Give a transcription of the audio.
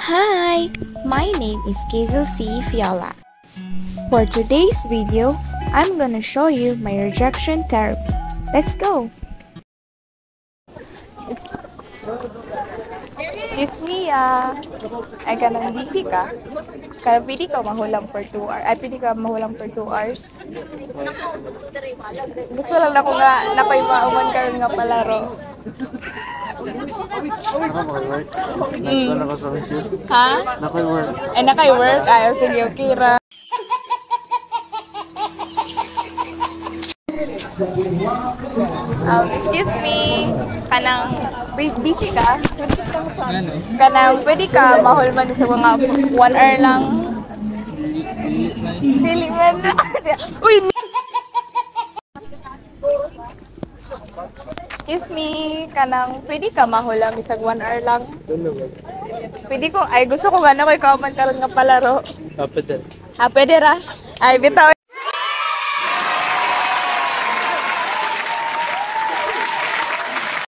Hi, my name is Kazel C. Fiala. For today's video, I'm gonna show you my rejection therapy. Let's go! Excuse me, ay kanang busy ka? Kaya pwede ka mahulang for 2 hours. Ay, pwede ka mahulang for 2 hours. Gusto lang na ko nga nakoy mauman karon nga palaro. Ha? Naka-work. Ay, nakay-work? Ay, sige, okay ra. Excuse me, kanang busy ka? Kanang pwede ka mahulman sa mga 1 hour lang. Dili man na. Uy! Excuse me, kanang pwede ka mahulam isang 1 hour lang. Pwede ko, ay gusto ko nga na ko'y kauman karon nga palaro. Kapit. Pwede ra. Ay, bitaw.